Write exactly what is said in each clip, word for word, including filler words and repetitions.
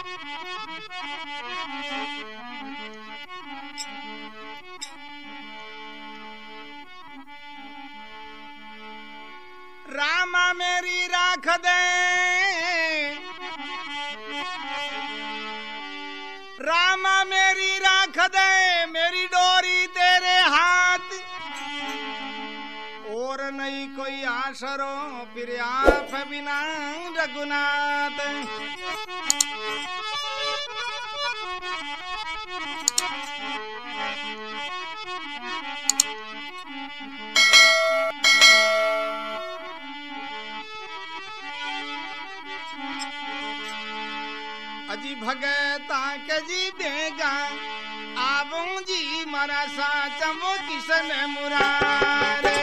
रामा मेरी राख दे, रामा मेरी राख दे, मेरी डोरी तेरे हाथ, और नहीं कोई आसरो फिर आप बिना रघुनाथ। अजी भगता के जी देगा आवूं जी मारा साचा वो किशन मुरारे।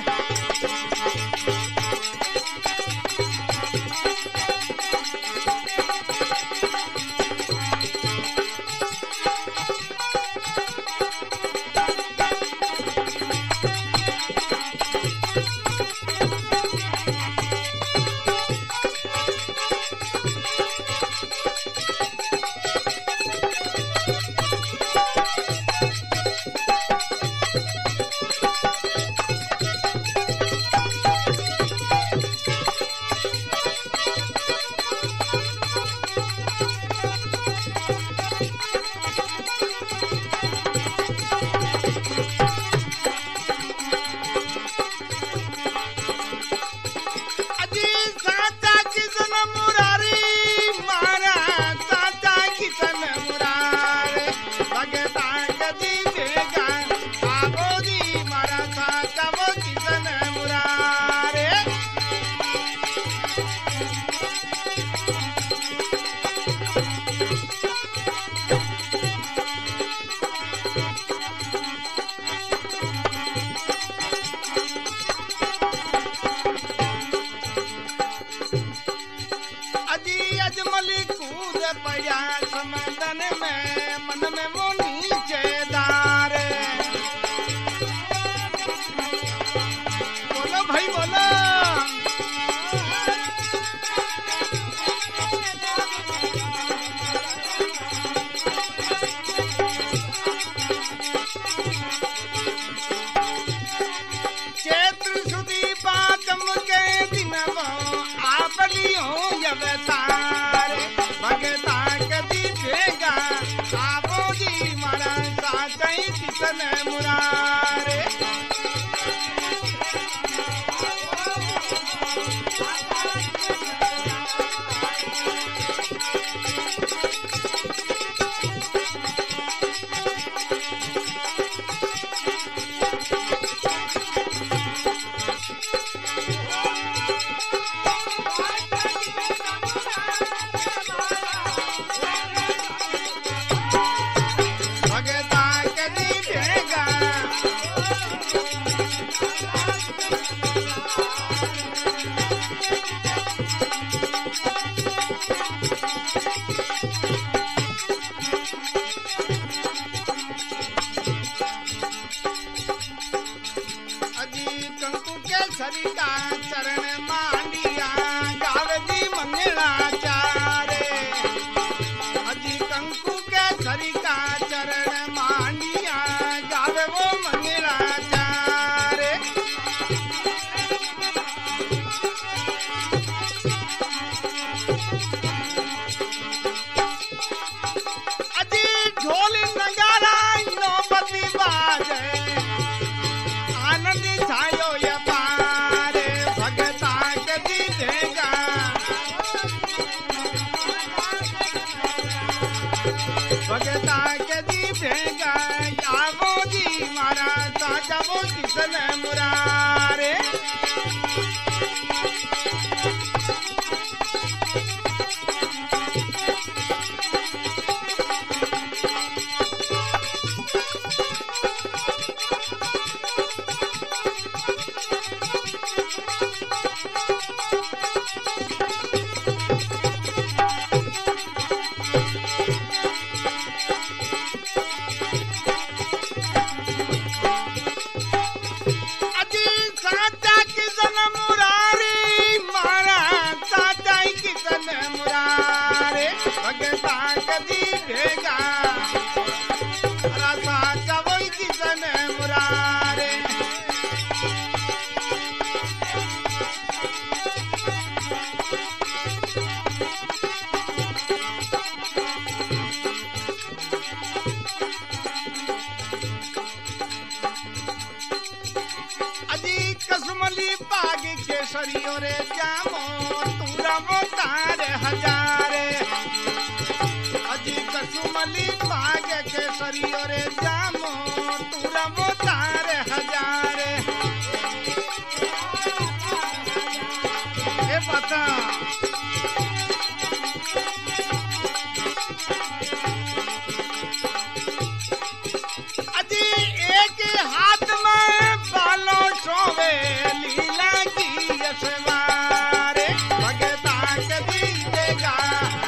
अजमली कूद पया समंदन में, मन में वो नीचे दारे। बोलो भाई बोलो। चैत्र सुदी पाचम के दिन आप लियो यवतार, भगता कदी भेगा आवो जी मारा साचई किशन मुरारे। सरिता चरण मांडिया गावे जी मंगला चारे। अजी कंकु के सरिता चरण मांडिया गावे वो मंगला चारे। अजी ढोल नगारा नौबती बाजे, आनंद छायो ये भगता के दी भेगा आवो जी मारा साचा वो किशन मुरारे। अजी साचा किशन मुरारे। भगता कदी भेगा रसा जवई किसन मुरारे अजी कसमली पाग केसरियो रे जामो तुरा मोतारे हजारे अजी कसमली पाग केसरियो रे जामो तुरा मोतारे हजारे ए पता अजी एक हाथ में बालों सोवे लीला की यशवारे भगता कदी देगा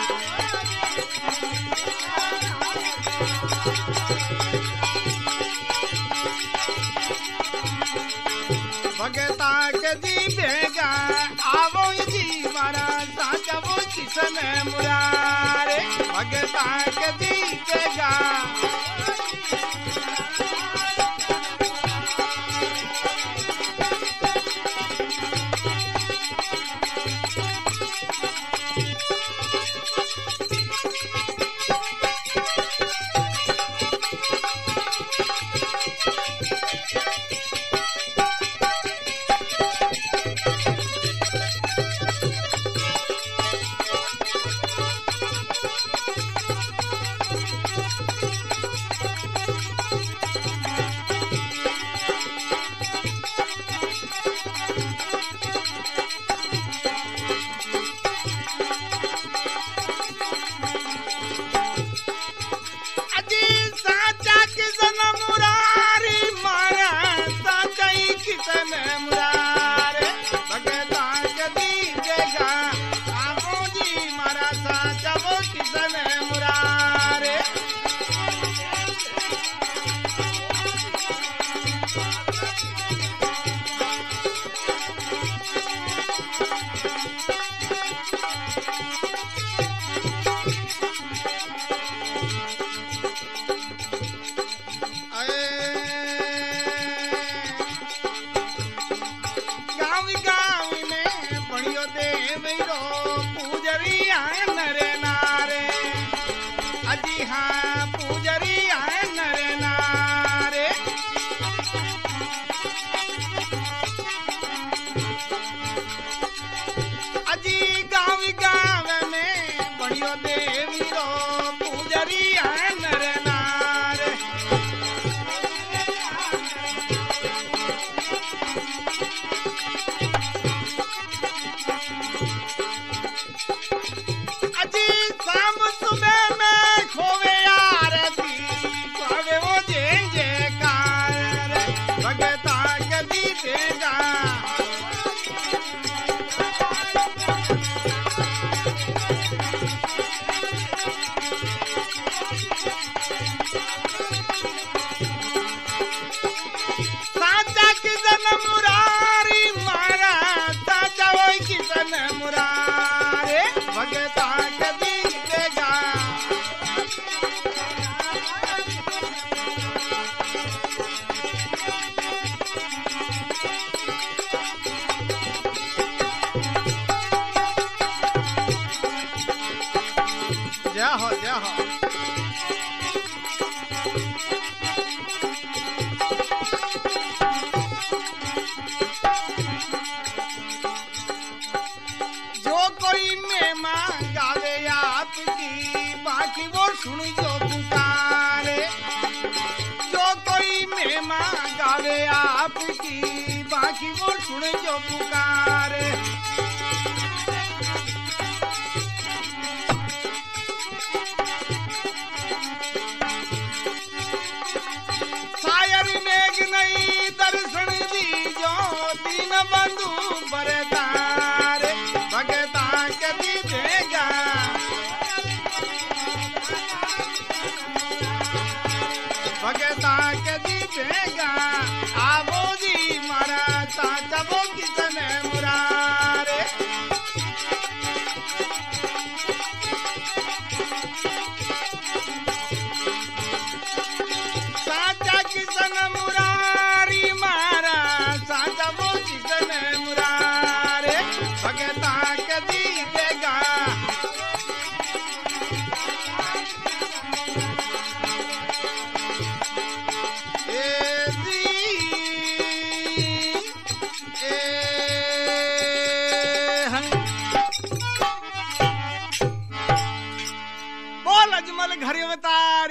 भगता कदी भेगा आवो जी मारा साचा वो किसन मुरारे भगता कदी देगा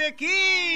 की